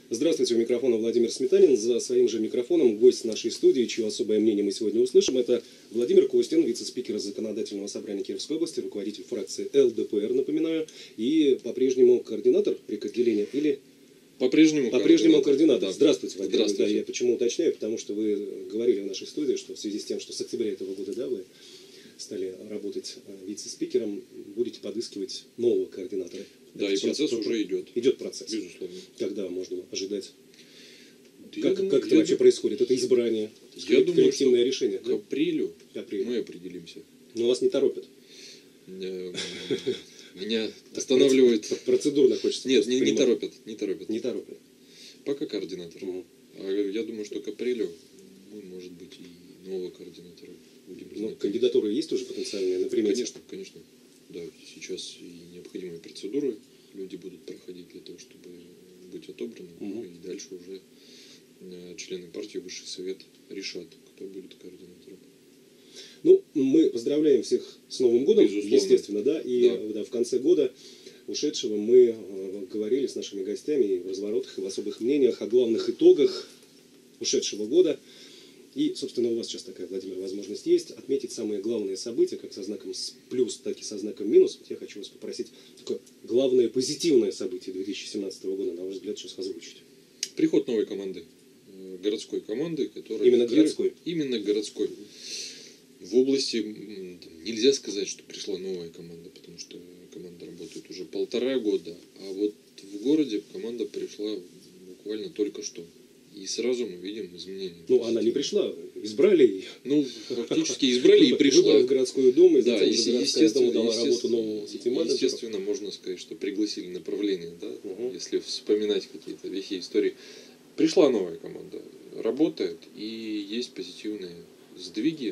Здравствуйте, у микрофона Владимир Сметанин. За своим же микрофоном гость нашей студии, чье особое мнение мы сегодня услышим, это Владимир Костин, вице-спикер Законодательного собрания Кировской области, руководитель фракции ЛДПР, напоминаю, и по-прежнему координатор отделения или... По-прежнему координатор. Да. Здравствуйте, Владимир. Здравствуйте. Да, я почему уточняю, потому что вы говорили в нашей студии, что в связи с тем, что с октября этого года, да, вы стали работать вице-спикером, будете подыскивать нового координатора. Да, и процесс уже идет. Идет процесс. Безусловно. Когда можно ожидать? Я Как это вообще происходит? Это избрание? Я думаю, коллективное решение? к апрелю К апрелю. мы определимся. Но вас не торопят? Меня останавливает... Процедурно хочется. Нет, не торопят. Не торопят. Пока координатор. А я думаю, что к апрелю мы, может быть, и нового координатора будем знать. Ну, кандидатуры есть уже потенциальные, например? Конечно. Да, сейчас и необходимые процедуры люди будут проходить для того, чтобы быть отобраны. И дальше уже члены партии, Высший совет решат, кто будет координатором. Ну, мы поздравляем всех с Новым годом, Безусловно. Естественно, да. И Да. в конце года ушедшего мы говорили с нашими гостями и в разворотах, и в особых мнениях о главных итогах ушедшего года. И, собственно, у вас сейчас такая, Владимир, возможность есть отметить самые главные события, как со знаком плюс, так и со знаком минус. Вот я хочу вас попросить такое главное позитивное событие 2017 года, на ваш взгляд, сейчас озвучить. Приход новой команды, городской команды, которая... Именно городской? Именно городской. В области нельзя сказать, что пришла новая команда, потому что команда работает уже 1,5 года, а вот в городе команда пришла буквально только что. И сразу мы видим изменения. Ну, она не пришла, избрали ее. Ну, фактически избрали и пришла. Выборы в городскую думу, и Да, затем уже городская дума дала работу нового сити-менеджера. естественно, можно сказать, что пригласили направление, да, если вспоминать какие-то вехи истории. Пришла новая команда, работает, и есть позитивные сдвиги.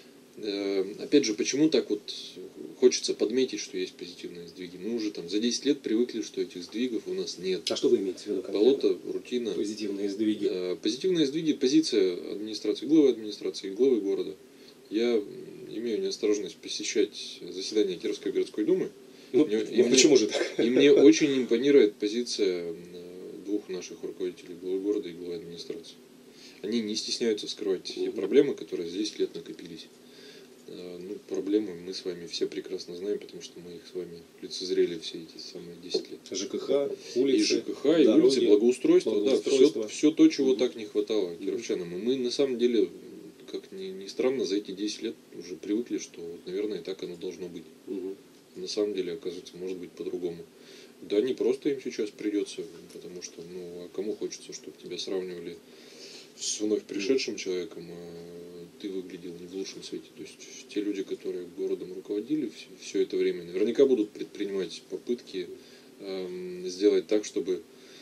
Опять же, почему так вот хочется подметить, что есть позитивные сдвиги? Мы уже там за 10 лет привыкли, что этих сдвигов у нас нет. А что вы имеете в виду? Болото, рутина. Позитивные сдвиги. Позитивные сдвиги, позиция администрации, главы города. Я имею неосторожность посещать заседания Кировской городской думы. Почему же так? И мне очень импонирует позиция двух наших руководителей, главы города и главы администрации. Они не стесняются скрывать те проблемы, которые за 10 лет накопились. Ну, проблемы мы с вами все прекрасно знаем, потому что мы их с вами лицезрели все эти самые 10 лет. ЖКХ, улицы, и ЖКХ, и улицы, благоустройство, да, все то, чего так не хватало кировчанам. И мы на самом деле, как ни странно, за эти 10 лет уже привыкли, что, наверное, так оно должно быть. На самом деле, оказывается, может быть по-другому. Да, не просто им сейчас придется, потому что, ну, а кому хочется, чтобы тебя сравнивали с вновь пришедшим человеком, а ты выглядел не в лучшем свете. То есть те люди, которые городом руководили все это время, наверняка будут предпринимать попытки сделать так, чтобы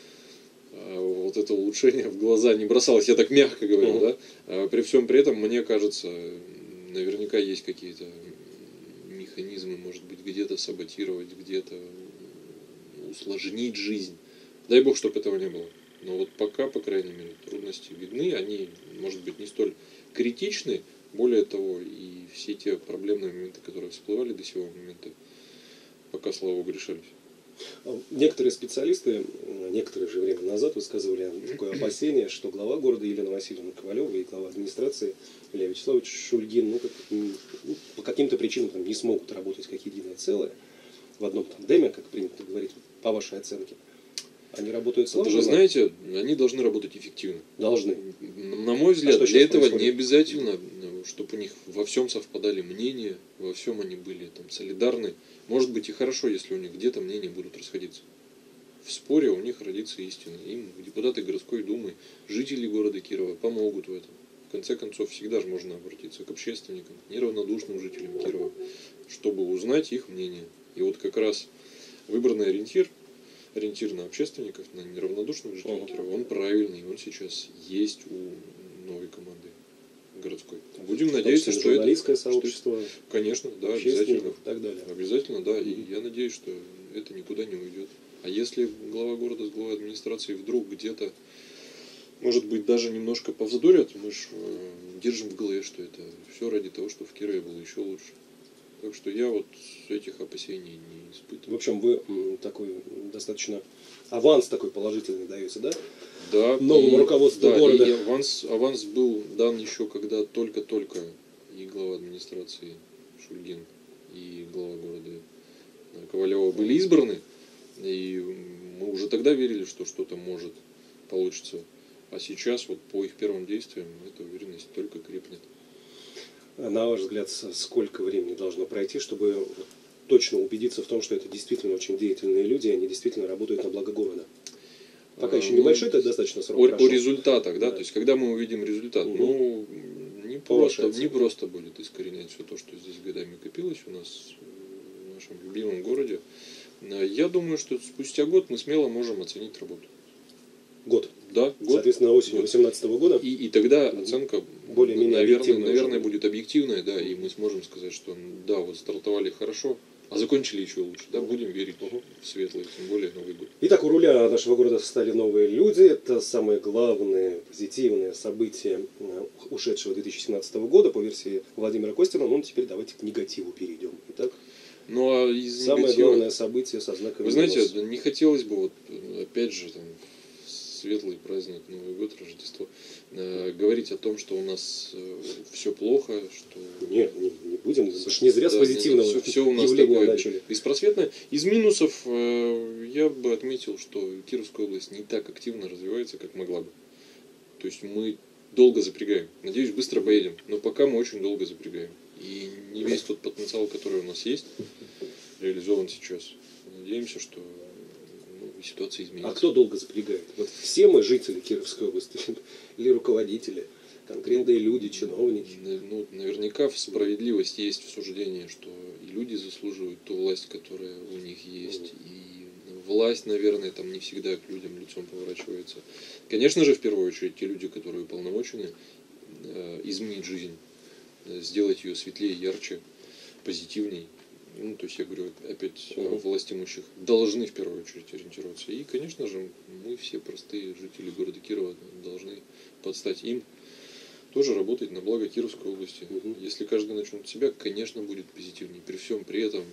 вот это улучшение в глаза не бросалось. Я так мягко говорю, да. При всем при этом, мне кажется, наверняка есть какие-то механизмы, может быть, где-то саботировать, где-то усложнить жизнь. Дай бог, чтобы этого не было. Но вот пока, по крайней мере, трудности видны, они, может быть, не столь критичны. Более того, и все те проблемные моменты, которые всплывали до сего момента, пока, слава богу, решались. Некоторые специалисты некоторое же время назад высказывали такое опасение, что глава города Елена Васильевна Ковалева и глава администрации Илья Вячеславович Шульгин по каким-то причинам не смогут работать как единое целое в одном тандеме, как принято говорить, по вашей оценке. Они работают слаженно. Вы же знаете, они должны работать эффективно. Должны. На мой взгляд, для этого не обязательно, чтобы у них во всем совпадали мнения, во всем они были там солидарны. Может быть и хорошо, если у них где-то мнения будут расходиться. В споре у них родится истина. Им депутаты городской думы, жители города Кирова помогут в этом. В конце концов, всегда же можно обратиться к общественникам, неравнодушным жителям Кирова, чтобы узнать их мнение. И вот как раз выбранный ориентир на общественников, на неравнодушных жителей Кирова, он правильный, он сейчас есть у новой команды городской. Будем надеяться, что журналистское сообщество, конечно, да, обязательно. И так далее. Обязательно, да. И я надеюсь, что это никуда не уйдет. А если глава города с главой администрации вдруг где-то, может быть, даже немножко повздорят, мы же держим в голове, что это все ради того, чтобы в Кирове было еще лучше. Так что я вот этих опасений не испытываю. В общем, вы такой достаточно аванс такой положительный даете, да? Да. Новому руководству города. И аванс был дан еще, когда только-только и глава администрации Шульгин, и глава города Ковалева были избраны. И мы уже тогда верили, что что-то может получиться. А сейчас вот по их первым действиям эта уверенность только крепнет. На ваш взгляд, сколько времени должно пройти, чтобы точно убедиться в том, что это действительно очень деятельные люди, и они действительно работают на благо города? Пока еще небольшой, это достаточно срок. О результатах, да? То есть когда мы увидим результат, не просто будет искоренять все то, что здесь годами копилось у нас в нашем любимом городе. Я думаю, что спустя год мы смело можем оценить работу. Год? Да, год. Соответственно, осенью 2018 года. И тогда оценка более-менее наверное, будет объективная, да, и мы сможем сказать, что да, вот стартовали хорошо, а закончили еще лучше. Да, будем верить в светлый, тем более Новый год. Итак, у руля нашего города стали новые люди. Это самые главные позитивные события ушедшего 2017 года по версии Владимира Костина. Ну, теперь давайте к негативу перейдем. Итак, самое главное событие со знаком. Вы знаете, не хотелось бы, вот, опять же, там, светлый праздник, Новый год, Рождество, говорить о том, что у нас все плохо, что... Нет, не будем, мы же не зря с позитивного все у нас явления начали. Беспросветное. Из минусов я бы отметил, что Кировская область не так активно развивается, как могла бы. То есть мы долго запрягаем. Надеюсь, быстро поедем, но пока мы очень долго запрягаем. И не весь тот потенциал, который у нас есть, реализован сейчас. Надеемся, что ситуация изменится. А кто долго запрягает? Вот все мы жители Кировской области или руководители, конкретные люди, чиновники? Ну, наверняка справедливость есть в суждении, что и люди заслуживают ту власть, которая у них есть. И власть, наверное, там не всегда к людям лицом поворачивается. Конечно же, в первую очередь, те люди, которые уполномочены изменить жизнь, сделать ее светлее, ярче, позитивней. Ну, то есть, я говорю, опять власть имущих должны в первую очередь ориентироваться. И, конечно же, мы все простые жители города Кирова должны подстать им, тоже работать на благо Кировской области. Если каждый начнет с себя, конечно, будет позитивнее. При всем при этом,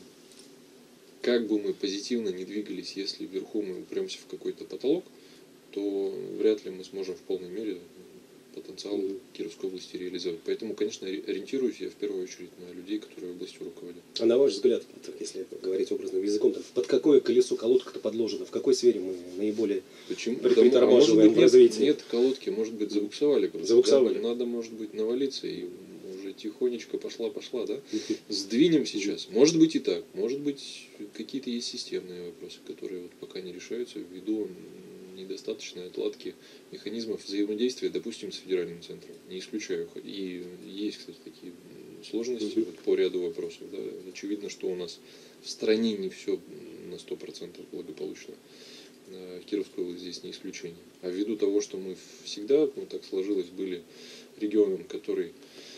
как бы мы позитивно не двигались, если вверху мы упремся в какой-то потолок, то вряд ли мы сможем в полной мере потенциал Кировской области реализовать. Поэтому, конечно, ориентируюсь я в первую очередь на людей, которые областью руководят. А на ваш взгляд, так, если говорить образным языком, так, под какое колесо колодка-то подложена? В какой сфере мы наиболее притормаживаем в развитии? Нет колодки, может быть, забуксовали. Забуксовали. Надо, может быть, навалиться и уже тихонечко пошла, да? Сдвинем сейчас. Может быть и так. Может быть, какие-то есть системные вопросы, которые вот пока не решаются ввиду недостаточной отладки механизмов взаимодействия, допустим, с федеральным центром. Не исключаю. И есть, кстати, такие сложности вот, по ряду вопросов. Да. Очевидно, что у нас в стране не все на 100% благополучно. Кировская область здесь не исключение. А ввиду того, что мы всегда, так сложилось, были регионом, который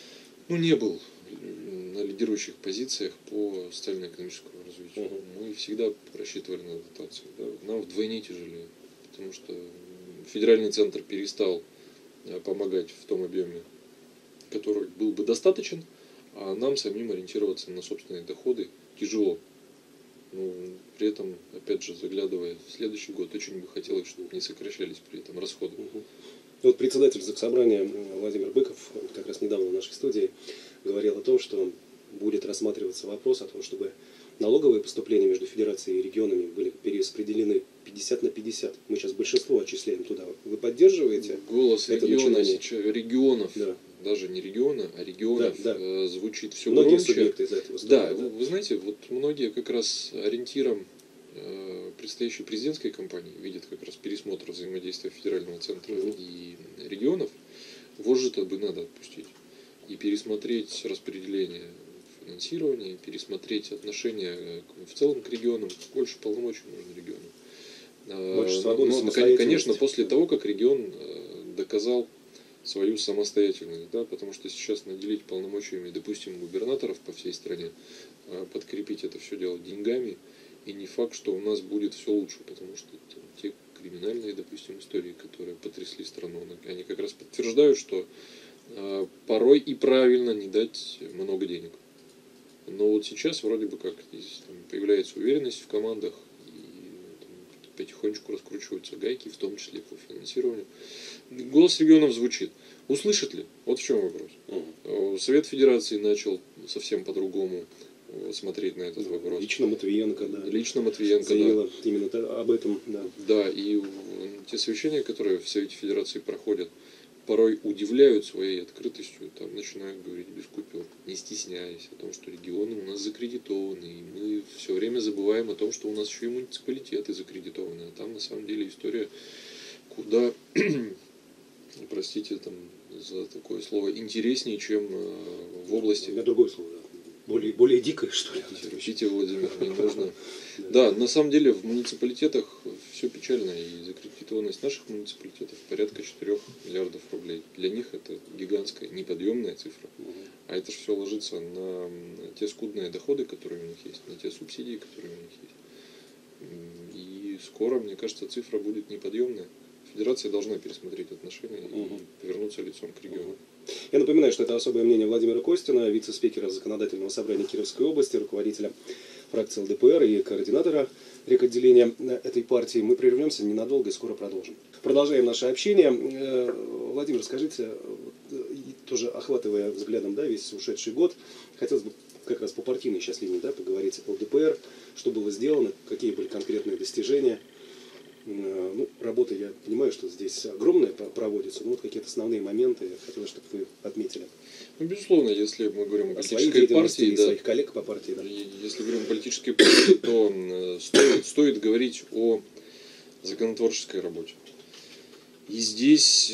не был на лидирующих позициях по социально-экономическому развитию. Мы всегда рассчитывали на дотации. Да. Нам вдвойне тяжелее. Потому что федеральный центр перестал помогать в том объеме, который был бы достаточен, а нам самим ориентироваться на собственные доходы тяжело. При этом, опять же, заглядывая в следующий год, очень бы хотелось, чтобы не сокращались при этом расходы. Вот председатель Заксобрания Владимир Быков как раз недавно в нашей студии говорил о том, что будет рассматриваться вопрос о том, чтобы налоговые поступления между федерацией и регионами были перераспределены 50/50. Мы сейчас большинство отчисляем туда. Вы поддерживаете голос это регионов, да. Даже не региона, а регионов да. Звучит все многие громче. Субъекты из этого стороны, да, вы знаете, вот многие как раз ориентиром предстоящей президентской кампании видят как раз пересмотр взаимодействия федерального центра и регионов. Вожжи-то бы надо отпустить и пересмотреть распределение финансирования, пересмотреть отношения в целом к регионам, больше полномочий нужно региону. Больше свободы, конечно, после того, как регион доказал свою самостоятельность, да, потому что сейчас наделить полномочиями, допустим, губернаторов по всей стране, подкрепить это все дело деньгами, и не факт, что у нас будет все лучше, потому что те криминальные, допустим, истории, которые потрясли страну, они как раз подтверждают, что порой и правильно не дать много денег. Но вот сейчас вроде бы как там появляется уверенность в командах, и там потихонечку раскручиваются гайки, в том числе по финансированию. Голос регионов звучит. Услышит ли? Вот в чем вопрос. Совет Федерации начал совсем по-другому смотреть на этот вопрос. Лично Матвиенко, да. Лично Матвиенко, заявила да. Именно об этом, да. Да, и те совещания, которые в Совете Федерации проходят, порой удивляют своей открытостью, там начинают говорить без купюр, не стесняясь о том, что регионы у нас закредитованы, и мы все время забываем о том, что у нас еще и муниципалитеты закредитованы, а там на самом деле история куда, простите там за такое слово, интереснее, чем в области. У меня другое слово, да. Более дикое, что ли. Терпите, Владимир, не нужно. Да, на самом деле в муниципалитетах все печально, и закредитованность наших муниципалитетов порядка 4 миллиардов рублей. Для них это гигантская, неподъемная цифра. А это же все ложится на те скудные доходы, которые у них есть, на те субсидии, которые у них есть. И скоро, мне кажется, цифра будет неподъемная. Федерация должна пересмотреть отношения и повернуться лицом к региону. Я напоминаю, что это особое мнение Владимира Костина, вице-спикера Законодательного собрания Кировской области, руководителя фракции ЛДПР и координатора рекотделения этой партии. Мы прервемся ненадолго и скоро продолжим. Продолжаем наше общение. Владимир, скажите, тоже охватывая взглядом, да, весь ушедший год, хотелось бы как раз по партийной сейчас линии, да, поговорить о ЛДПР, что было сделано, какие были конкретные достижения. Ну, работа, я понимаю, что здесь огромная проводится, но вот какие-то основные моменты хотелось, чтобы вы отметили. Ну, безусловно, если мы говорим о политической партии, и своих коллег по партии, да. Если говорим о политической партии, то стоит говорить о законотворческой работе. И здесь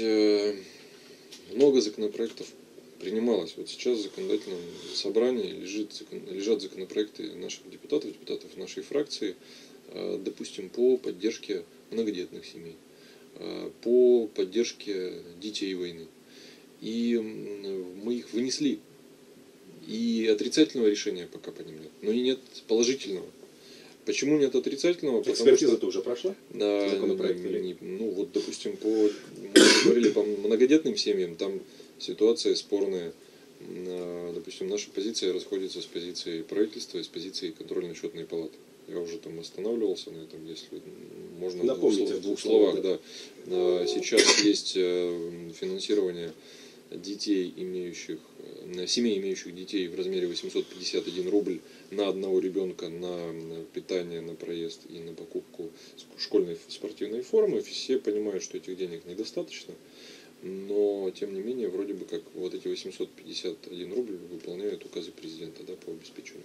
много законопроектов принималось. Вот сейчас в законодательном собрании лежат законопроекты наших депутатов нашей фракции, допустим, по поддержке многодетных семей, по поддержке детей войны. И мы их вынесли. И отрицательного решения пока по ним нет. Но и нет положительного. Почему нет отрицательного? Экспертиза-то уже прошла? Ну вот, допустим, мы говорили по многодетным семьям, там ситуация спорная. Допустим, наша позиция расходится с позицией правительства и с позицией контрольно-счетной палаты. Я уже там останавливался на этом, если можно в двух словах. Да. Сейчас есть финансирование семей, имеющих детей в размере 851 рубль на одного ребенка на питание, на проезд и на покупку школьной спортивной формы. Все понимают, что этих денег недостаточно, но тем не менее вроде бы как вот эти 851 рубль выполняют указы президента, да, по обеспечению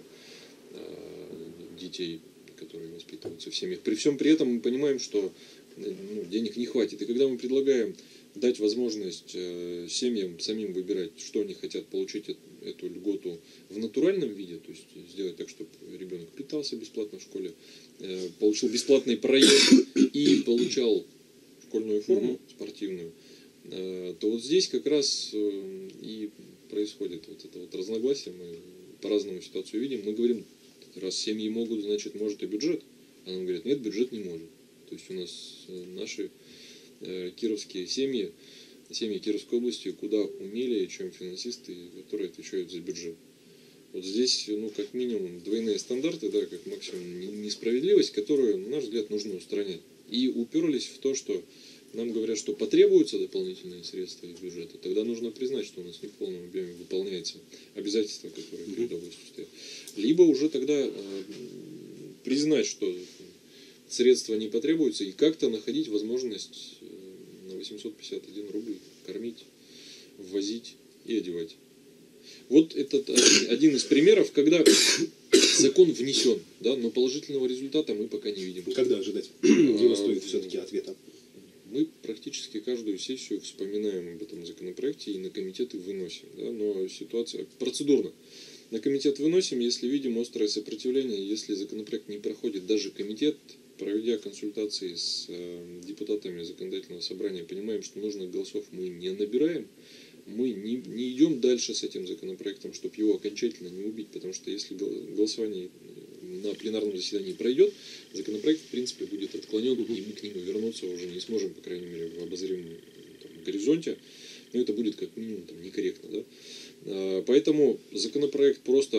детей, которые воспитываются в семьях. При всем при этом мы понимаем, что денег не хватит. И когда мы предлагаем дать возможность семьям самим выбирать, что они хотят получить эту льготу в натуральном виде, то есть сделать так, чтобы ребенок питался бесплатно в школе, получил бесплатный проезд и получал школьную форму спортивную, то вот здесь как раз и происходит вот это вот разногласие. Мы по-разному ситуацию видим. Мы говорим, раз семьи могут, значит, может и бюджет. А нам говорят, нет, бюджет не может. То есть у нас наши кировские семьи Кировской области куда умелее, чем финансисты, которые отвечают за бюджет. Вот здесь, как минимум, двойные стандарты, да, как максимум несправедливость, которую, на наш взгляд, нужно устранять. И уперлись в то, что нам говорят, что потребуются дополнительные средства из бюджета, тогда нужно признать, что у нас не в полном объеме выполняется обязательства, которые перед областью стоят. Либо уже тогда признать, что средства не потребуются, и как-то находить возможность на 851 рубль кормить, ввозить и одевать. Вот это один из примеров, когда закон внесен, да, но положительного результата мы пока не видим. Когда ожидать? Его стоит все-таки ответа. Мы практически каждую сессию вспоминаем об этом законопроекте и на комитеты выносим. Да, но ситуация процедурно. На комитет выносим, если видим острое сопротивление, если законопроект не проходит даже комитет, проведя консультации с депутатами законодательного собрания, понимаем, что нужных голосов мы не набираем, мы не идем дальше с этим законопроектом, чтобы его окончательно не убить, потому что если голосование на пленарном заседании пройдет, законопроект в принципе будет отклонен, и мы к нему вернуться уже не сможем, по крайней мере, в обозримом горизонте, но это будет как минимум некорректно. Да? Поэтому законопроект просто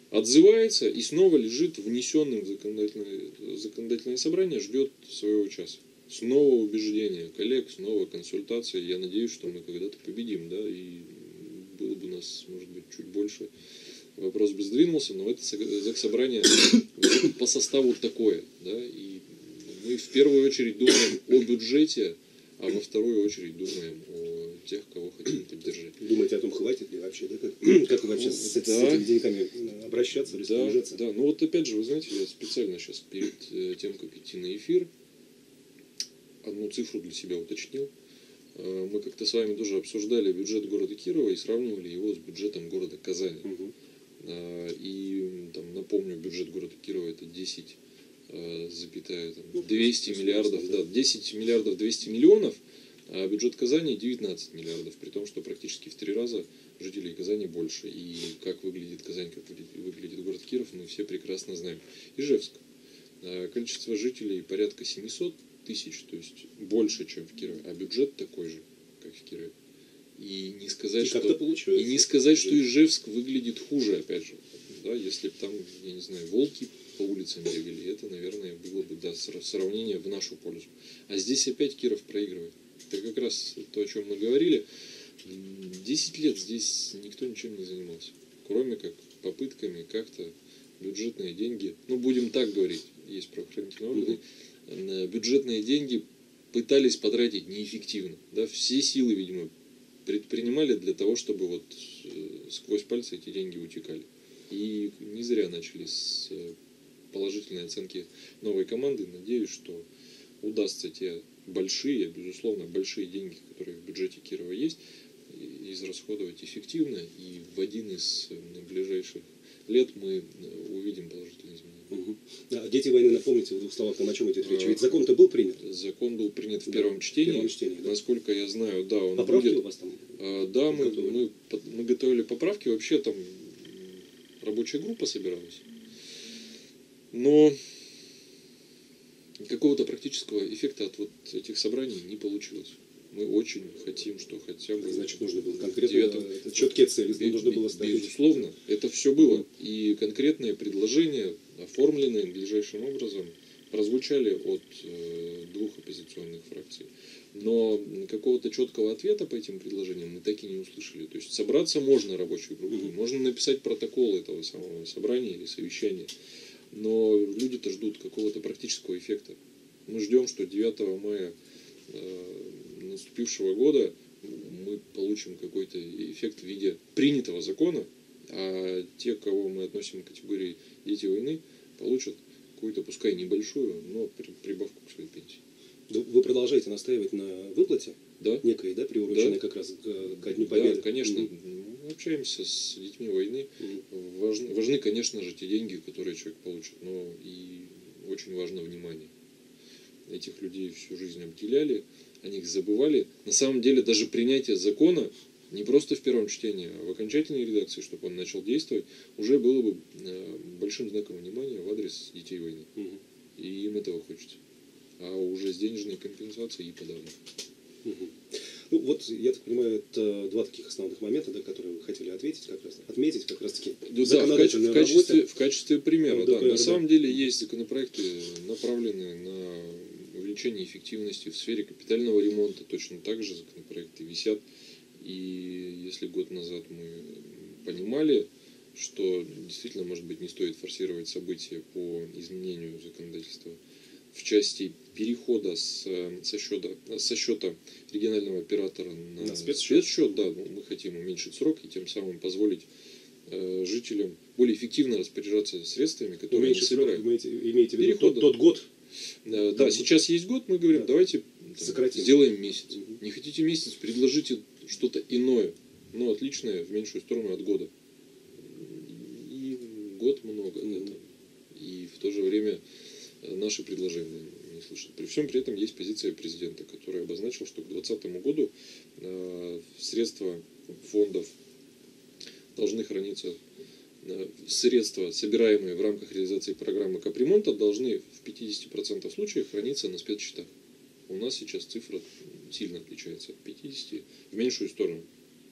отзывается и снова лежит внесенным в законодательное собрание, ждет своего часа. Снова убеждения коллег, снова консультации. Я надеюсь, что мы когда-то победим, да, и было бы нас, может быть, чуть больше. Вопрос бы сдвинулся, но это заксобрание по составу такое, да, и мы в первую очередь думаем о бюджете, а во вторую очередь думаем о тех, кого хотим поддержать. Думаете о том, хватит ли вообще, да? Как вообще с этими деньгами обращаться, распоряжаться? Да, ну вот опять же, вы знаете, я специально сейчас перед тем, как идти на эфир, одну цифру для себя уточнил. Мы как-то с вами тоже обсуждали бюджет города Кирова и сравнивали его с бюджетом города Казани. Угу. И там, напомню, бюджет города Кирова это 200 миллиардов, да, 10 миллиардов 200 миллионов, а бюджет Казани 19 миллиардов, при том, что практически в 3 раза жителей Казани больше. И как выглядит Казань, как выглядит город Киров, мы все прекрасно знаем. Ижевск. Количество жителей порядка 700 тысяч, то есть больше, чем в Кирове, а бюджет такой же, как в Кирове. И не сказать, что Ижевск выглядит хуже, опять же. Да, если бы там, я не знаю, волки по улицам бегали, это, наверное, было бы, да, сравнение в нашу пользу. А здесь опять Киров проигрывает. Это как раз то, о чем мы говорили. 10 лет здесь никто ничем не занимался. Кроме как попытками как-то бюджетные деньги, ну будем так говорить, есть правоохранительные органы, бюджетные деньги пытались потратить неэффективно. Да, все силы, видимо, предпринимали для того, чтобы вот сквозь пальцы эти деньги утекали. И не зря начали с положительной оценки новой команды. Надеюсь, что удастся те большие, безусловно, большие деньги, которые в бюджете Кирова есть, израсходовать эффективно. И в один из ближайших лет мы увидим положительные изменения. Угу. А «Дети войны», напомните в двух словах, там о чем идет речь? Ведь закон-то был принят? Закон был принят в первом чтении. Да. Насколько я знаю, да, он поправки будет. У вас там? Да, мы готовили поправки. Вообще там рабочая группа собиралась. Но какого-то практического эффекта от вот этих собраний не получилось. Мы очень хотим, что хотя бы... Значит, нужно было конкретно четкие цели, нужно было ставить. Безусловно, это все было. И конкретные предложения, оформленные надлежащим образом, прозвучали от двух оппозиционных фракций. Но какого-то четкого ответа по этим предложениям мы так и не услышали. То есть собраться можно рабочей группой, можно написать протокол этого самого собрания или совещания. Но люди-то ждут какого-то практического эффекта. Мы ждем, что 9 мая наступившего года мы получим какой-то эффект в виде принятого закона, а те, кого мы относим к категории «дети войны», получат какую-то, пускай небольшую, но прибавку к своей пенсии. Вы продолжаете настаивать на выплате? Да. Некой, да, приуроченной как раз ко Дню Победы? Да, конечно. Мы общаемся с детьми войны. Важны, конечно же, те деньги, которые человек получит, но и очень важно внимание. Этих людей всю жизнь обделяли, о них забывали. На самом деле даже принятие закона не просто в первом чтении, а в окончательной редакции, чтобы он начал действовать, уже было бы большим знаком внимания в адрес детей войны. И им этого хочется. А уже с денежной компенсацией и подавно. Ну вот, я так понимаю, это два таких основных момента, да, которые вы хотели отметить как раз таки законодательную работу. В качестве примера, да. На самом деле есть законопроекты, направленные на увеличение эффективности в сфере капитального ремонта. Точно так же законопроекты висят. И если год назад мы понимали, что действительно, может быть, не стоит форсировать события по изменению законодательства в части перехода со счета регионального оператора на спецсчет, да, мы хотим уменьшить срок и тем самым позволить жителям более эффективно распоряжаться средствами, которые они собирают. Имеете в виду тот год? Да, сейчас есть год, мы говорим, давайте сделаем месяц. Не хотите месяц, предложите что-то иное, но отличное в меньшую сторону от года. И год много. И в то же время наши предложения не слышат. При всем при этом есть позиция президента, который обозначил, что к 2020 году средства фондов должны храниться, средства, собираемые в рамках реализации программы капремонта, должны в 50% случаев храниться на спецсчетах. У нас сейчас цифра сильно отличается от 50 в меньшую сторону.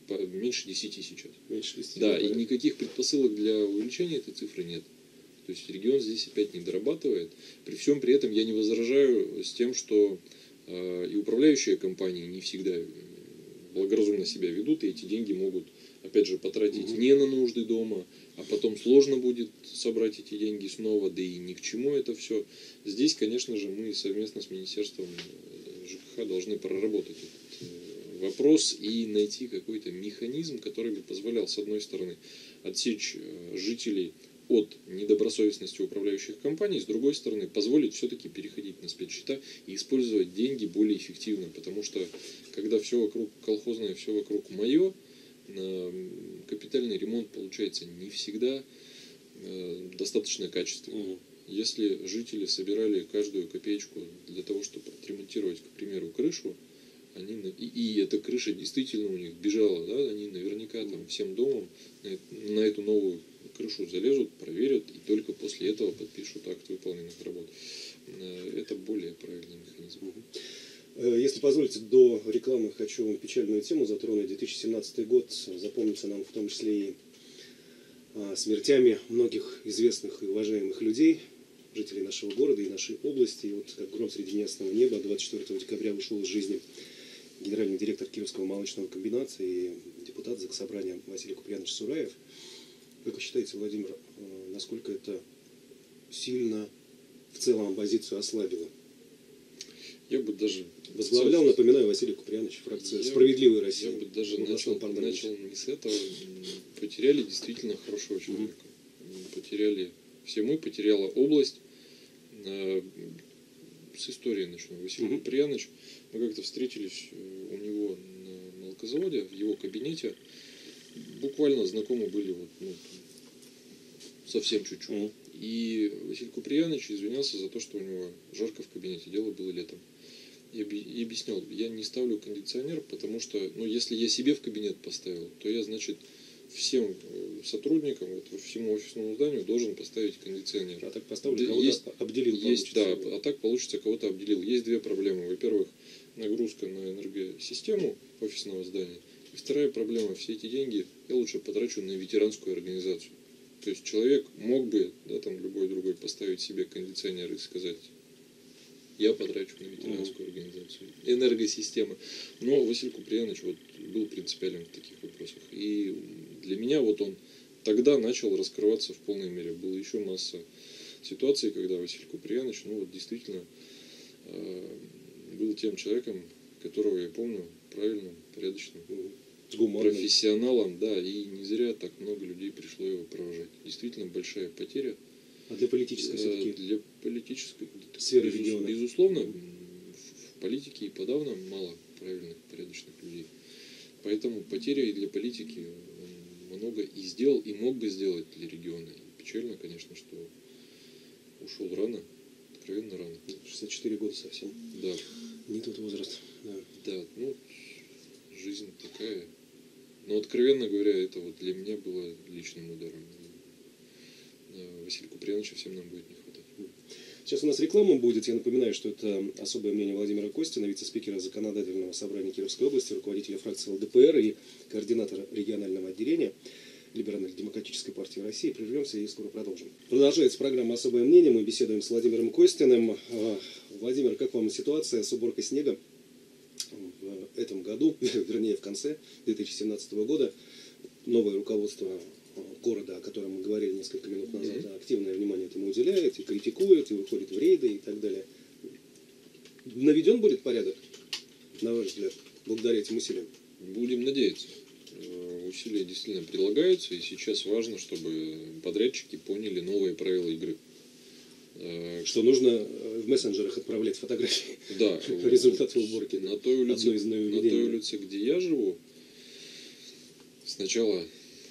меньше 10 сейчас. Меньше 10. Да, и никаких предпосылок для увеличения этой цифры нет. То есть регион здесь опять не дорабатывает. При всем при этом я не возражаю с тем, что и управляющие компании не всегда благоразумно себя ведут, и эти деньги могут, опять же, потратить не на нужды дома, а потом сложно будет собрать эти деньги снова, да и ни к чему это все. Здесь, конечно же, мы совместно с Министерством ЖКХ должны проработать этот вопрос и найти какой-то механизм, который бы позволял, с одной стороны, отсечь жителей от недобросовестности управляющих компаний, с другой стороны, позволить все-таки переходить на спецсчета и использовать деньги более эффективно, потому что когда все вокруг колхозное, все вокруг мое, капитальный ремонт получается не всегда достаточно качественным. Если жители собирали каждую копеечку для того, чтобы отремонтировать, к примеру, крышу, и эта крыша действительно у них бежала, да, они наверняка там всем домом на эту новую крышу залезут, проверят и только после этого подпишут акт выполненных работ. Это более правильный механизм. Если позволите, до рекламы хочу печальную тему затронуть. 2017 год запомнится нам в том числе и смертями многих известных и уважаемых людей, жителей нашего города и нашей области. И вот как гром среди ясного неба 24 декабря вышел из жизни генеральный директор Кировского молочного комбината и депутат Заксобрания Василий Куприянович Сураев. Как вы считаете, Владимир, насколько это сильно в целом оппозицию ослабило? Я бы даже... Возглавлял, напоминаю, Василий Куприянович, фракция «Справедливая Россия». Я бы даже начал не с этого. Потеряли действительно хорошего человека. Потеряли все мы, потеряла область. С истории начну. Василий Куприянович, мы как-то встретились у него на молокозаводе, в его кабинете. Буквально знакомы были совсем чуть-чуть. И Василий Куприянович извинялся за то, что у него жарко в кабинете, дело было летом. И объяснял, я не ставлю кондиционер, потому что, если я себе в кабинет поставил, то я, значит, всем сотрудникам, всему офисному зданию должен поставить кондиционер. А так поставлю, кого-то обделил. А так получится, кого-то обделил. Есть две проблемы. Во-первых, нагрузка на энергосистему офисного здания. И вторая проблема, все эти деньги я лучше потрачу на ветеранскую организацию. То есть человек мог бы, любой другой поставить себе кондиционер и сказать, я потрачу на ветеранскую организацию, энергосистемы. Но Василий Куприянович был принципиален в таких вопросах. И для меня он тогда начал раскрываться в полной мере. Была еще масса ситуаций, когда Василий Куприянович, действительно был тем человеком, которого я помню правильным, порядочным, профессионалом, да, и не зря так много людей пришло его провожать. Действительно большая потеря. А для политической все-таки? Для политической сферы региона. Безусловно, в политике и подавно мало правильных, порядочных людей. Поэтому потеря и для политики он много и сделал, и мог бы сделать для региона. И печально, конечно, что ушел рано, откровенно рано. 64 года совсем. Да. Не тот возраст. Да, жизнь такая. Но, откровенно говоря, это для меня было личным ударом. Василия Куприяновича всем нам будет не хватать. Сейчас у нас реклама будет. Я напоминаю, что это особое мнение Владимира Костина, вице-спикера Законодательного собрания Кировской области, руководителя фракции ЛДПР и координатора регионального отделения Либерально-демократической партии России. Прервемся и скоро продолжим. Продолжается программа «Особое мнение». Мы беседуем с Владимиром Костиным. Владимир, как вам ситуация с уборкой снега в этом году, вернее в конце 2017 года? Новое руководство города, о котором мы говорили несколько минут назад, активное внимание этому уделяет, и критикует, и выходит в рейды и так далее. Наведен будет порядок, на ваш взгляд, благодаря этим усилиям? Будем надеяться. Усилия действительно прилагаются, и сейчас важно, чтобы подрядчики поняли новые правила игры. Что нужно в мессенджерах отправлять фотографии результаты уборки. На той улице, где я живу, сначала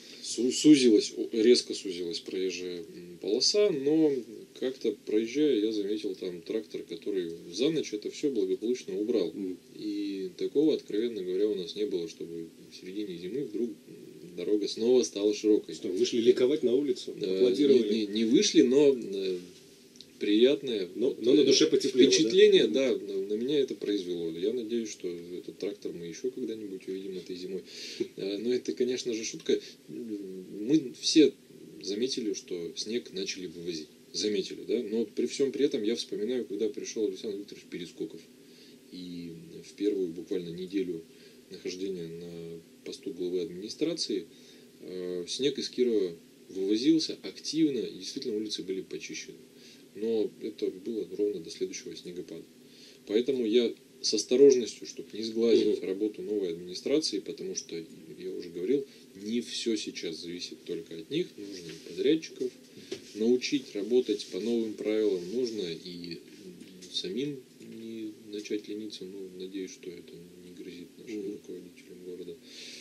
резко сузилась проезжая полоса, но как-то проезжая, я заметил там трактор, который за ночь это все благополучно убрал. И такого, откровенно говоря, у нас не было, чтобы в середине зимы вдруг дорога снова стала широкой. Что, вышли ликовать на улицу? Аплодировали? Не вышли, но приятное но на душе потеплело, впечатление, да, на меня это произвело. Я надеюсь, что этот трактор мы еще когда-нибудь увидим этой зимой. Но это, конечно же, шутка. Мы все заметили, что снег начали вывозить. Заметили, да? Но при всем при этом я вспоминаю, когда пришел Александр Викторович Перескоков. И в первую буквально неделю нахождения на посту главы администрации снег из Кирова вывозился активно, и действительно улицы были почищены. Но это было ровно до следующего снегопада. Поэтому я с осторожностью, чтобы не сглазить работу новой администрации, потому что, я уже говорил, не все сейчас зависит только от них, нужно и подрядчиков научить работать по новым правилам, нужно и самим не начать лениться, но надеюсь, что это не грозит нашим руководителям города.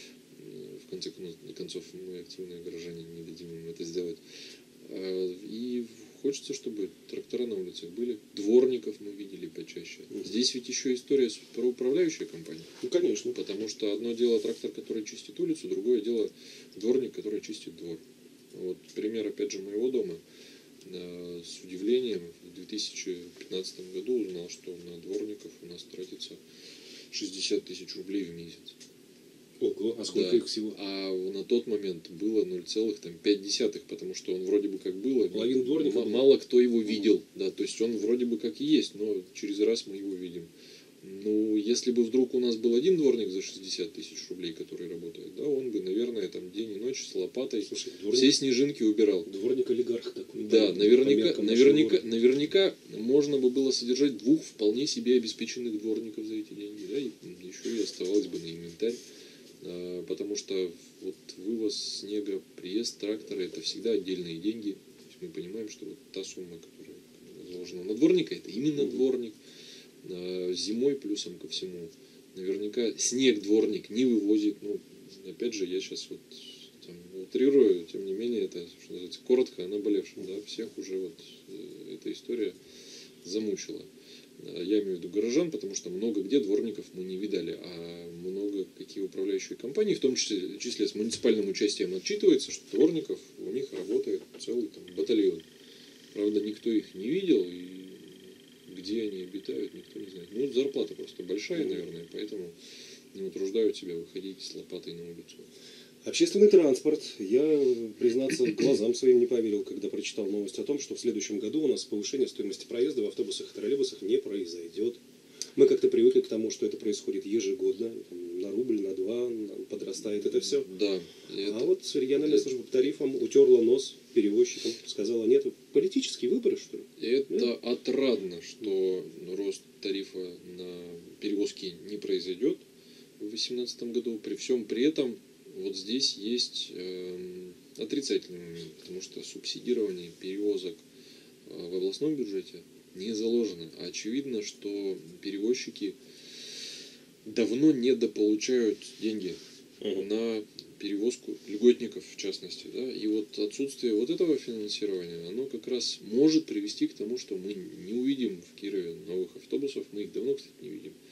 В конце концов, мы активные горожане, не дадим им это сделать. И хочется, чтобы трактора на улицах были. Дворников мы видели почаще. Здесь ведь еще история про управляющую компанию. Ну, конечно. Потому что одно дело трактор, который чистит улицу, другое дело дворник, который чистит двор. Вот пример, опять же, моего дома. С удивлением в 2015 году узнал, что на дворников у нас тратится 60 тысяч рублей в месяц. Ого, а сколько их всего? А на тот момент было 0,5, потому что он вроде бы как было. Половина дворников? Мало кто его видел. Да, то есть он вроде бы как и есть, но через раз мы его видим. Ну, если бы вдруг у нас был один дворник за 60 тысяч рублей, который работает, да, он бы, наверное, там день и ночь с лопатой все снежинки убирал. Дворник-олигарх такой. Да, наверняка можно бы было содержать 2 вполне себе обеспеченных дворников за эти деньги, да, и еще и оставалось бы на инвентарь. Потому что вот вывоз снега, приезд трактора — это всегда отдельные деньги. То есть мы понимаем, что вот та сумма, которая заложена на дворника, это именно дворник. Зимой плюсом ко всему наверняка снег дворник не вывозит. Ну, опять же, я сейчас вот там утрирую, тем не менее, это, что называется, коротко о наболевшем. Да? Всех уже вот эта история замучила. Я имею в виду горожан, потому что много где дворников мы не видали, а много какие управляющие компании, в том числе с муниципальным участием, отчитывается, что дворников у них работает целый там батальон. Правда, никто их не видел, и где они обитают, никто не знает. Ну, зарплата просто большая, наверное, поэтому не утруждают себя выходить с лопатой на улицу. Общественный транспорт. Я, признаться, глазам своим не поверил, когда прочитал новость о том, что в следующем году у нас повышение стоимости проезда в автобусах и троллейбусах не произойдет. Мы как-то привыкли к тому, что это происходит ежегодно, на рубль, на 2 подрастает это все. Да. А вот региональная служба по тарифам утерла нос перевозчикам, сказала, нет, политические выборы, что ли? Это отрадно, что рост тарифа на перевозки не произойдет в 2018 году. При всем при этом вот здесь есть отрицательный момент, потому что субсидирование перевозок в областном бюджете не заложено. А очевидно, что перевозчики давно недополучают деньги на перевозку льготников, в частности. Да? И вот отсутствие вот этого финансирования, оно как раз может привести к тому, что мы не увидим в Кирове новых автобусов. Мы их давно, кстати, не видим.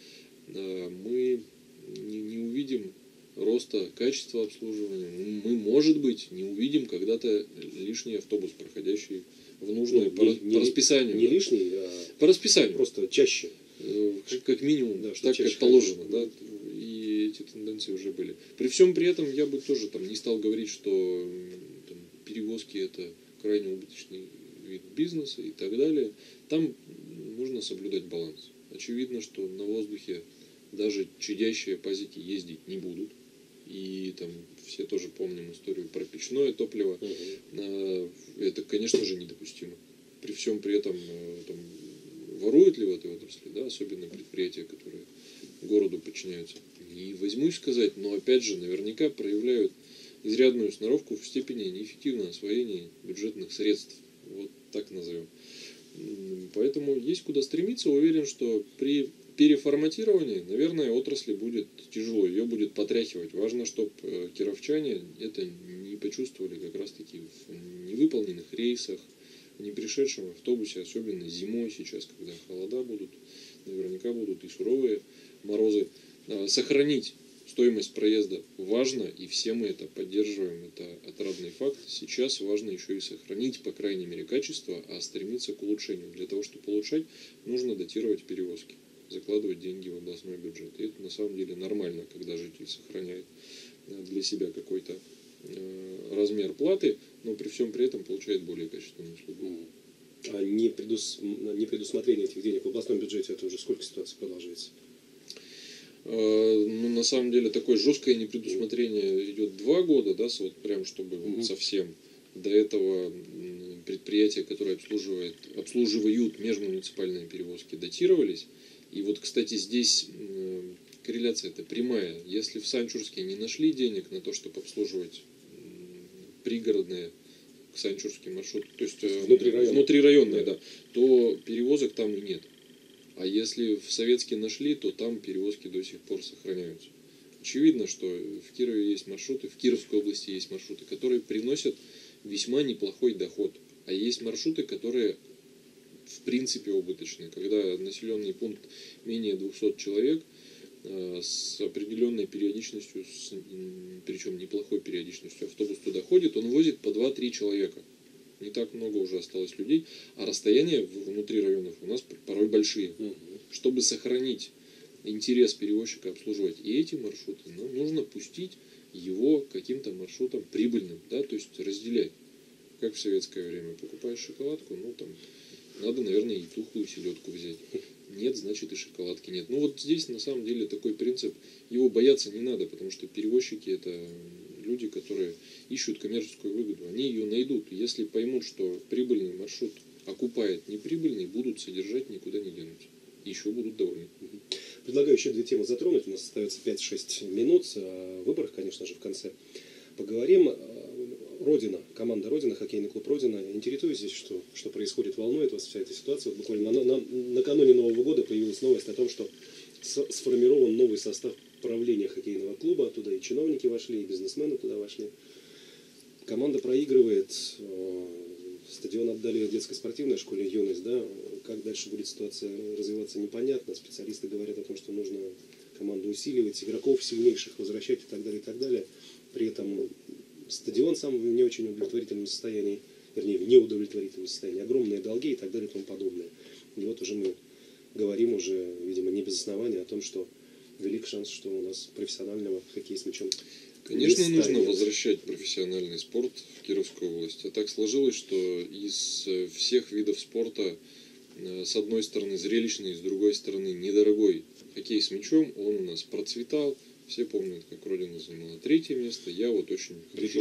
Мы не увидим роста качества обслуживания. Мы, может быть, не увидим когда-то лишний автобус, проходящий в нужное по расписанию. Не лишний, а по расписанию. Просто чаще. Как минимум, да, так как положено. Да? И эти тенденции уже были. При всем при этом я бы тоже там не стал говорить, что там, перевозки — это крайне убыточный вид бизнеса и так далее. Там нужно соблюдать баланс. Очевидно, что на воздухе даже чадящие пазики ездить не будут. И там все тоже помним историю про печное топливо. Это, конечно же, недопустимо. При всем при этом там, воруют ли в этой отрасли, да, особенно предприятия, которые городу подчиняются. Не возьмусь сказать, но опять же наверняка проявляют изрядную сноровку в степени неэффективного освоения бюджетных средств. Вот так назовем. Поэтому есть куда стремиться. Уверен, что при переформатировании, наверное, отрасли будет тяжело, ее будет потряхивать. Важно, чтобы кировчане это не почувствовали как раз-таки в невыполненных рейсах, в не пришедшем автобусе, особенно зимой сейчас, когда холода будут, наверняка будут и суровые морозы. Сохранить стоимость проезда важна, и все мы это поддерживаем, это отрадный факт. Сейчас важно еще и сохранить, по крайней мере, качество, а стремиться к улучшению. Для того, чтобы улучшать, нужно датировать перевозки, закладывать деньги в областной бюджет. И это на самом деле нормально, когда житель сохраняет для себя какой-то размер платы, но при всем при этом получает более качественную услугу. А не предусмотрение этих денег в областном бюджете, это уже сколько ситуаций продолжается? Ну, на самом деле, такое жесткое непредусмотрение идет 2 года, да, вот прям чтобы совсем. До этого предприятия, которые обслуживают межмуниципальные перевозки, датировались. И вот, кстати, здесь корреляция-то прямая. Если в Санчурске не нашли денег на то, чтобы обслуживать пригородные санчурские маршруты, то есть внутрирайонные, да, то перевозок там и нет. А если в Советске нашли, то там перевозки до сих пор сохраняются. Очевидно, что в Кирове есть маршруты, в Кировской области есть маршруты, которые приносят весьма неплохой доход. А есть маршруты, которые в принципе убыточны. Когда населенный пункт менее 200 человек с определенной периодичностью, причем неплохой периодичностью, автобус туда ходит, он возит по 2-3 человека. Не так много уже осталось людей, а расстояния внутри районов у нас порой большие. Чтобы сохранить интерес перевозчика обслуживать и эти маршруты, нужно пустить его каким-то маршрутом прибыльным, да, то есть разделять. Как в советское время. Покупаешь шоколадку, там надо, наверное, и тухлую селедку взять. Нет, значит и шоколадки нет. Ну вот здесь на самом деле такой принцип, его бояться не надо, потому что перевозчики это люди, которые ищут коммерческую выгоду. Они ее найдут. Если поймут, что прибыльный маршрут окупает неприбыльный, будут содержать, никуда не денутся. И еще будут довольны. Предлагаю еще 2 темы затронуть. У нас остается 5-6 минут. О выборах, конечно же, в конце поговорим. Родина, команда Родина, хоккейный клуб Родина. Интересуетесь, что происходит, волнует вас вся эта ситуация? Вот буквально накануне Нового года появилась новость о том, что сформирован новый состав правления хоккейного клуба. Туда и чиновники вошли, и бизнесмены туда вошли. Команда проигрывает. Стадион отдали детской спортивной школе «Юность». Да? Как дальше будет ситуация развиваться, непонятно. Специалисты говорят о том, что нужно команду усиливать, игроков сильнейших возвращать и так далее, и так далее. При этом стадион сам в не очень удовлетворительном состоянии, вернее, в неудовлетворительном состоянии, огромные долги и так далее и тому подобное. И вот уже мы говорим, видимо, не без основания о том, что велик шанс, что у нас профессионального хоккея с мячом. Конечно, нужно возвращать профессиональный спорт в Кировскую область. А так сложилось, что из всех видов спорта, с одной стороны зрелищный, с другой стороны недорогой хоккей с мячом, он у нас процветал. Все помнят, как Родина занимала 3-е место. Я вот очень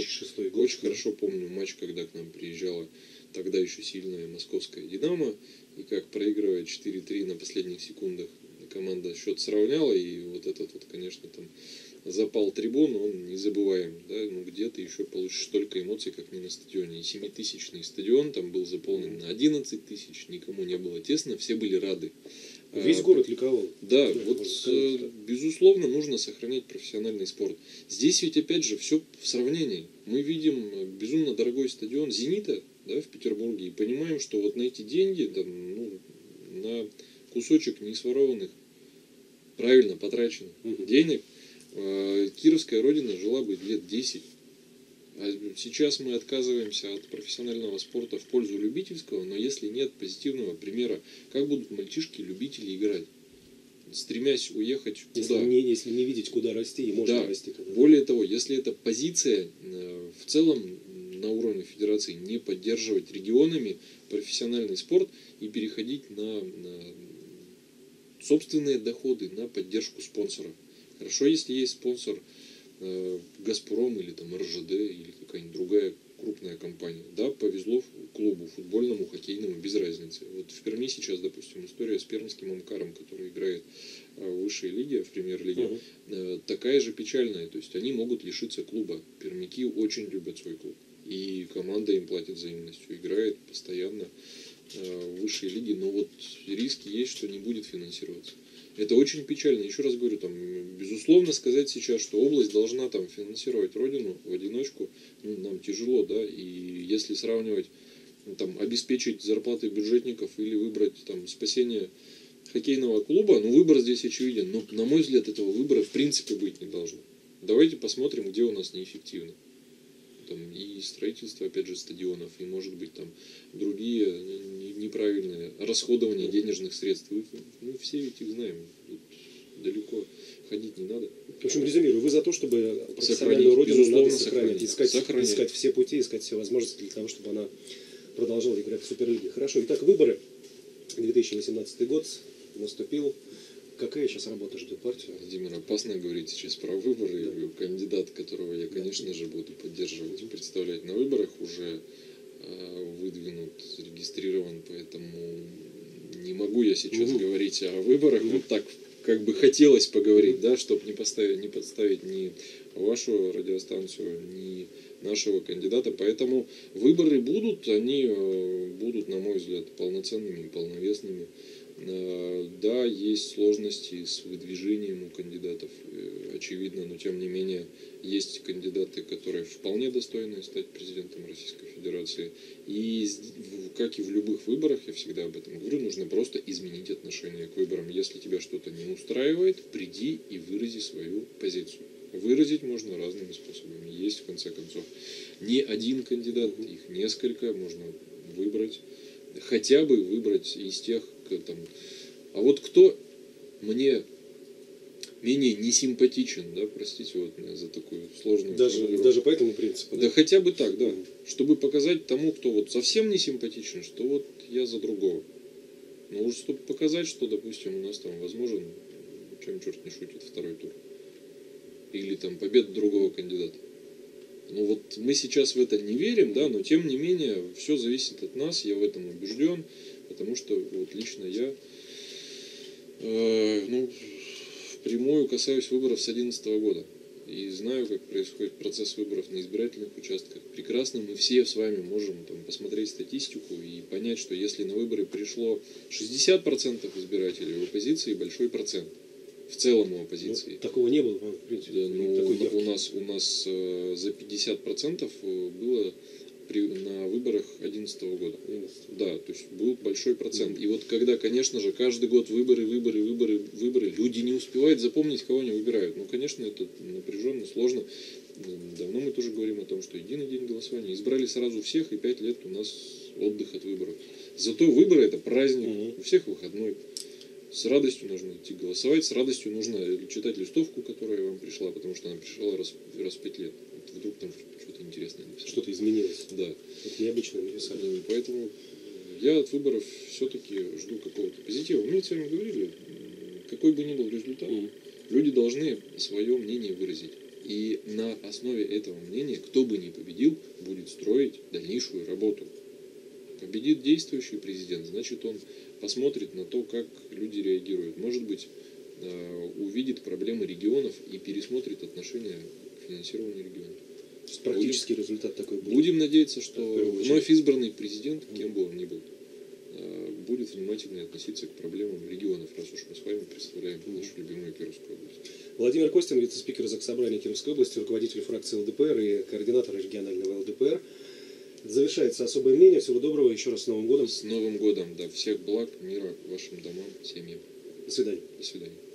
хорошо помню матч, когда к нам приезжала тогда еще сильная московская «Динамо», и как, проигрывая 4-3 на последних секундах, команда счет сравняла, и вот этот вот, конечно, там запал трибун, он незабываем, да, где ты еще получишь столько эмоций, как не на стадионе. И 7-тысячный стадион там был заполнен на 11 тысяч, никому не было тесно, все были рады. Весь город ликовал. Да, безусловно, нужно сохранять профессиональный спорт. Здесь ведь опять же все в сравнении. Мы видим безумно дорогой стадион «Зенита», да, в Петербурге, и понимаем, что вот на эти деньги, на кусочек несворованных, правильно потраченных денег, Кировская Родина жила бы лет 10. А сейчас мы отказываемся от профессионального спорта в пользу любительского, но если нет позитивного примера, как будут мальчишки-любители играть? Стремясь уехать куда? Если не видеть, куда расти, и можно расти. Более того, если эта позиция в целом на уровне федерации не поддерживать регионами профессиональный спорт и переходить на собственные доходы, на поддержку спонсора. Хорошо, если есть спонсор «Газпром» или там РЖД или какая-нибудь другая крупная компания. Да, повезло клубу футбольному, хоккейному, без разницы. Вот в Перми сейчас, допустим, история с пермским «Амкаром», который играет в высшей лиге, в премьер-лиге, такая же печальная. То есть они могут лишиться клуба. Пермяки очень любят свой клуб. И команда им платит взаимностью, играет постоянно в высшей лиге, но вот риски есть, что не будет финансироваться. Это очень печально. Еще раз говорю, безусловно, сказать сейчас, что область должна финансировать Родину в одиночку, нам тяжело, да, и если сравнивать, обеспечить зарплаты бюджетников или выбрать спасение хоккейного клуба, ну выбор здесь очевиден, но на мой взгляд этого выбора в принципе быть не должно. Давайте посмотрим, где у нас неэффективно. Там и строительство, опять же, стадионов, и, может быть, там другие неправильные расходования денежных средств. Мы все ведь их знаем. Тут далеко ходить не надо. В общем, резюмирую, вы за то, чтобы профессиональную родину надо сохранять. Искать все пути, искать все возможности для того, чтобы она продолжала играть в Суперлиге. Хорошо. Итак, выборы. 2018 год наступил. Какая сейчас работа ждет партию? Владимир, опасно говорить сейчас про выборы. Кандидат, которого я, конечно же, буду поддерживать, представлять на выборах, уже выдвинут, зарегистрирован, поэтому не могу я сейчас говорить о выборах. Вот так, как бы хотелось поговорить, да, чтобы не подставить ни вашу радиостанцию, ни нашего кандидата. Поэтому выборы будут, они будут, на мой взгляд, полноценными и полновесными. Да, есть сложности с выдвижением у кандидатов, очевидно, но тем не менее есть кандидаты, которые вполне достойны стать президентом Российской Федерации. И как и в любых выборах, я всегда об этом говорю, нужно просто изменить отношение к выборам. Если тебя что-то не устраивает, приди и вырази свою позицию. Выразить можно разными способами. Есть, в конце концов, не один кандидат, их несколько, можно выбрать. Хотя бы выбрать из тех, там. А вот кто мне менее несимпатичен, да, простите вот меня за такую сложную формулировку. Даже по этому принципу. Да хотя бы так, да. Чтобы показать тому, кто вот совсем не симпатичен, что вот я за другого. Но уж чтобы показать, что, допустим, у нас там возможен, чем черт не шутит, второй тур. Или там победа другого кандидата. Ну вот мы сейчас в это не верим, да, но тем не менее все зависит от нас, я в этом убежден, потому что вот лично я впрямую касаюсь выборов с 2011 года и знаю, как происходит процесс выборов на избирательных участках. Прекрасно мы все с вами можем там посмотреть статистику и понять, что если на выборы пришло 60% избирателей, в оппозиции большой процент. В целом у оппозиции. Ну, такого не было, в принципе. Да, у нас за 50% было на выборах 2011 года. Да, то есть был большой процент. И вот когда, конечно же, каждый год выборы, люди не успевают запомнить, кого они выбирают. Ну, конечно, это напряженно, сложно. Давно мы тоже говорим о том, что единый день голосования. Избрали сразу всех, и 5 лет у нас отдых от выборов. Зато выборы — это праздник, у всех выходной. С радостью нужно идти голосовать, с радостью нужно читать листовку, которая вам пришла, потому что она пришла раз в 5 лет. Вот вдруг там что-то интересное написано. Что-то изменилось. Да. Это необычно написали. Поэтому я от выборов все-таки жду какого-то позитива. Мы с вами говорили, какой бы ни был результат, люди должны свое мнение выразить. И на основе этого мнения, кто бы ни победил, будет строить дальнейшую работу. Победит действующий президент, значит, он посмотрит на то, как люди реагируют. Может быть, увидит проблемы регионов и пересмотрит отношение к финансированию регионов. Практический результат такой будет. Будем надеяться, что вновь избранный президент, кем бы он ни был, будет внимательно относиться к проблемам регионов, раз уж мы с вами представляем нашу любимую Кировскую область. Владимир Костин, вице-спикер Заксобрания Кировской области, руководитель фракции ЛДПР и координатор регионального ЛДПР. Завершается особое мнение. Всего доброго. Еще раз с Новым годом. С Новым годом. Да. Всех благ, мира вашим домам, семьям. До свидания. До свидания.